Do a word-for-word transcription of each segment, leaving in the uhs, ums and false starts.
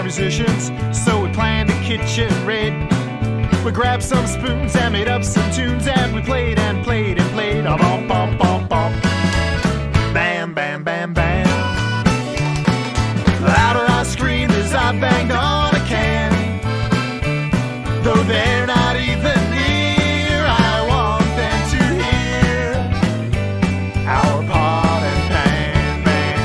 musicians, so we planned a kitchen raid. We grabbed some spoons and made up some tunes, and we played and played and played. A bum bum bum bum. Bam bam bam bam. Louder I screamed as I banged on a can. Though they're not even near, I want them to hear our pot and pan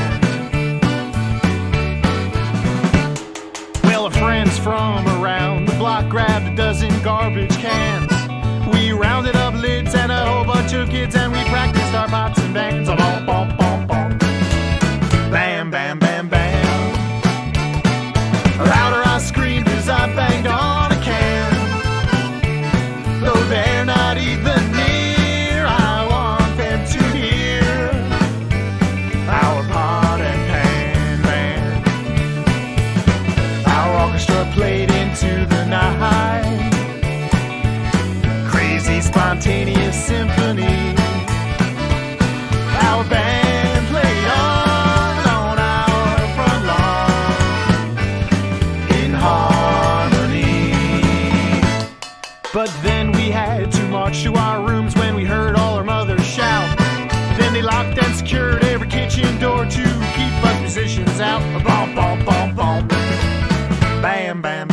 band. Well, our friends from around the block grabbed a dozen garbage cans. We rounded up lids and a whole bunch of kids, and we practiced our pots and bands. A bum bum bum bum. Bam bam bam bam. Louder I screamed as I banged on a can. Though they're not even near, I want them to hear our pot and pan band. Our orchestra played into the night, crazy spontaneous symphony. Our band played on on our front lawn in harmony. But then we had to march to our rooms when we heard all our mothers shout. Then they locked and secured every kitchen door to keep us musicians out. Bum bum bum bum. Bam bam.